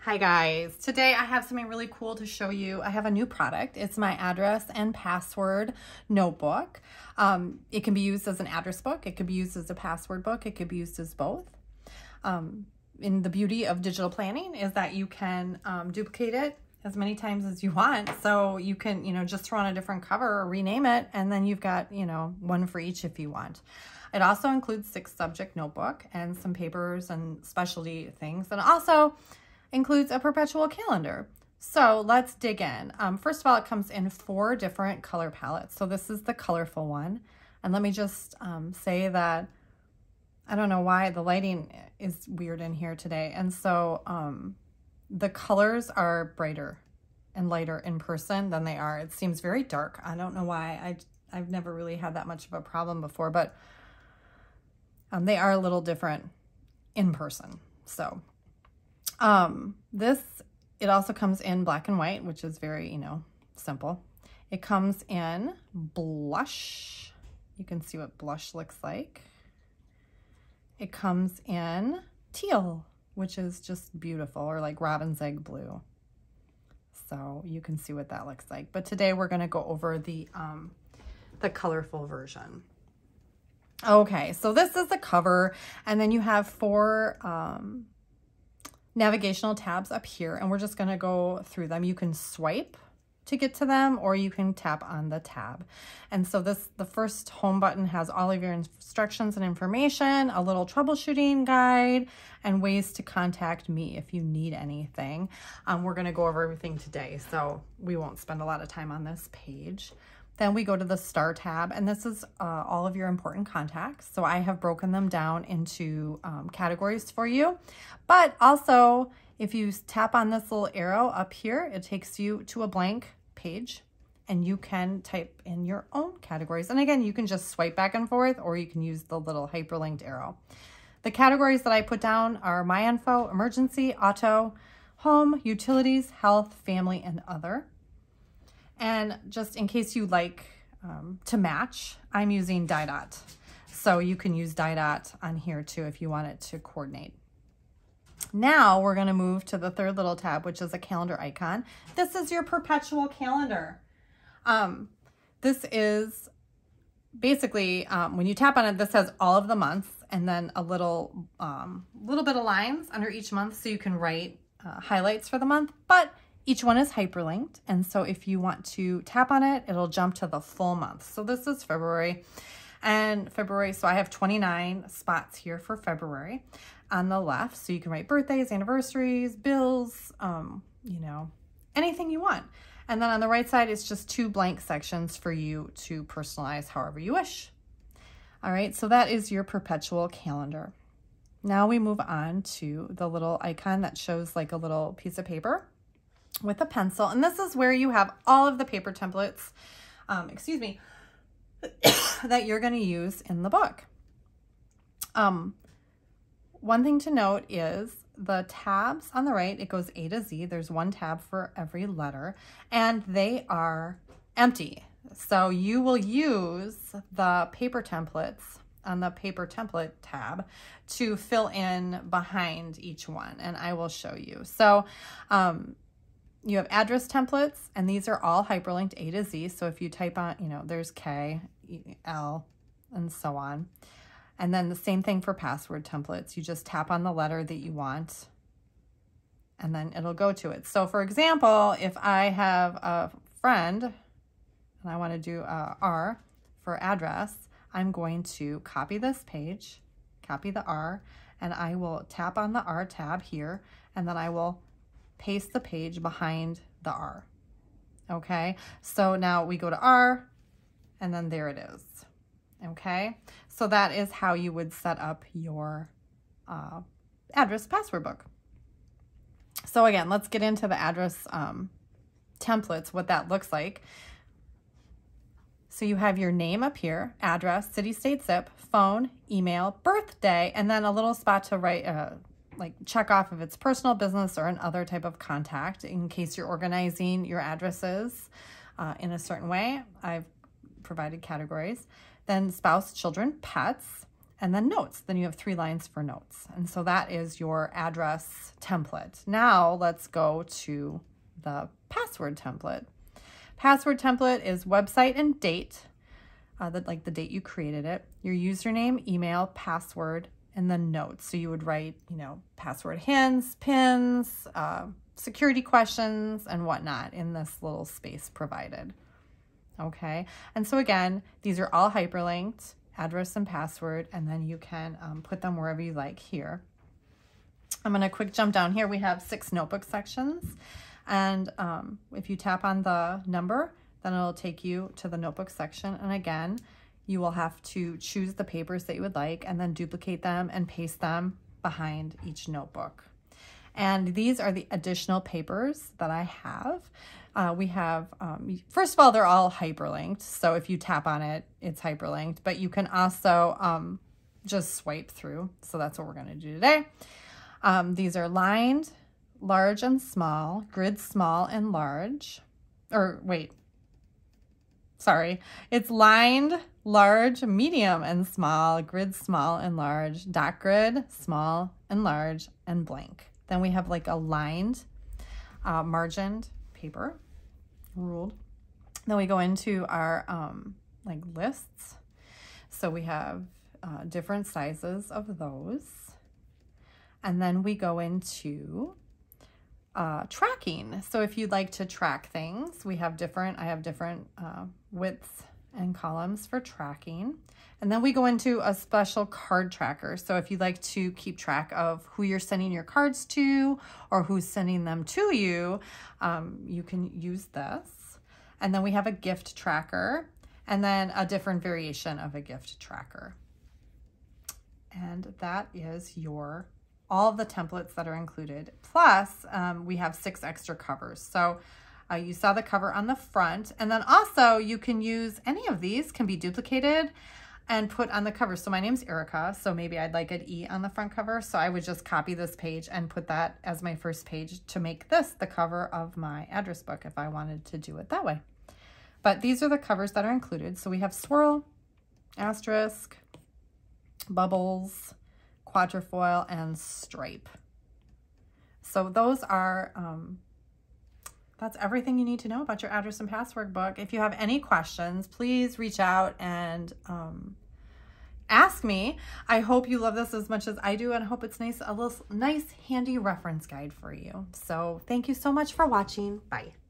Hi guys, today I have something really cool to show you. I have a new product. It's my address and password notebook. It can be used as an address book. It could be used as a password book. It could be used as both. And the beauty of digital planning is that you can duplicate it as many times as you want. So you can, just throw on a different cover or rename it, and then you've got, one for each if you want. It also includes 6-subject notebook and some papers and specialty things. And also includes a perpetual calendar. So let's dig in. First of all, it comes in 4 different color palettes. So this is the colorful one. And let me just say that I don't know why the lighting is weird in here today. And so the colors are brighter and lighter in person than they are. It seems very dark. I don't know why. I've never really had that much of a problem before, but they are a little different in person. So it also comes in black and white, which is very, simple. It comes in blush. You can see what blush looks like. It comes in teal, which is just beautiful, or like robin's egg blue. So you can see what that looks like. But today we're going to go over the colorful version. Okay, so this is the cover, and then you have 4 navigational tabs up here, and we're just going to go through them. You can swipe to get to them, or you can tap on the tab. And so the first home button has all of your instructions and information, a little troubleshooting guide, and ways to contact me if you need anything. We're going to go over everything today, so we won't spend a lot of time on this page. Then we go to the Star tab, and this is all of your important contacts. So I have broken them down into categories for you. But also, if you tap on this little arrow up here, it takes you to a blank page, and you can type in your own categories. And again, you can just swipe back and forth, or you can use the little hyperlinked arrow. The categories that I put down are My Info, Emergency, Auto, Home, Utilities, Health, Family, and Other. And just in case you like to match, I'm using DIDOT. So you can use DIDOT on here too if you want it to coordinate. Now we're going to move to the 3rd little tab, which is a calendar icon. This is your perpetual calendar. This is basically, when you tap on it, this has all of the months and then a little bit of lines under each month so you can write highlights for the month. But each one is hyperlinked, and so if you want to tap on it, it'll jump to the full month. So this is February, so I have 29 spots here for February on the left. So you can write birthdays, anniversaries, bills, anything you want. And then on the right side, it's just 2 blank sections for you to personalize however you wish. All right, so that is your perpetual calendar. Now we move on to the little icon that shows like a little piece of paper with a pencil, and this is where you have all of the paper templates, that you're going to use in the book. One thing to note is the tabs on the right, it goes A to Z. There's 1 tab for every letter, and they are empty. So you will use the paper templates on the paper template tab to fill in behind each one, and I will show you. So, you have address templates, and these are all hyperlinked A to Z. So if you type on, there's K, L, and so on. And then the same thing for password templates. You just tap on the letter that you want, and then it'll go to it. So for example, if I have a friend and I want to do R for address, I'm going to copy this page, copy the R, and I will tap on the R tab here, and then I will paste the page behind the R. Okay, so now we go to R, and then there it is. Okay, so that is how you would set up your address password book. So again, let's get into the address templates, what that looks like. So you have your name up here, address, city, state, zip, phone, email, birthday, and then a little spot to write like check off if it's personal, business, or an other type of contact in case you're organizing your addresses in a certain way. I've provided categories. Then spouse, children, pets, and then notes. Then you have 3 lines for notes. And so that is your address template. Now let's go to the password template. Password template is website and date, like the date you created it, your username, email, password, and then notes. So you would write, you know, password hints, pins, security questions, and whatnot in this little space provided. Okay, and so again, these are all hyperlinked, address and password, and then you can put them wherever you like here. I'm going to quick jump down here. We have 6 notebook sections, and if you tap on the number, then it'll take you to the notebook section. And again, you will have to choose the papers that you would like and then duplicate them and paste them behind each notebook. And these are the additional papers that I have. We have, first of all, they're all hyperlinked. So if you tap on it, it's hyperlinked, but you can also just swipe through. So that's what we're going to do today. These are lined, large and small, grid small and large, it's lined, large, medium and small, grid small and large, dot grid, small and large, and blank. Then we have like a lined, margined paper, ruled. Then we go into our like lists. So we have different sizes of those. And then we go into tracking. So if you'd like to track things, I have different widths and columns for tracking. And then we go into a special card tracker. So if you'd like to keep track of who you're sending your cards to or who's sending them to you, you can use this. And then we have a gift tracker and then a different variation of a gift tracker. And that is all of the templates that are included. Plus, we have 6 extra covers. So you saw the cover on the front, and then also you can use any of these, can be duplicated and put on the cover. So my name's Erica, so maybe I'd like an E on the front cover. So I would just copy this page and put that as my first page to make this the cover of my address book if I wanted to do it that way. But these are the covers that are included. So we have swirl, asterisk, bubbles, quatrefoil, and stripe. So those are, that's everything you need to know about your address and password book. If you have any questions, please reach out and ask me. I hope you love this as much as I do, and I hope it's nice, a little nice handy reference guide for you. So thank you so much for watching. Bye.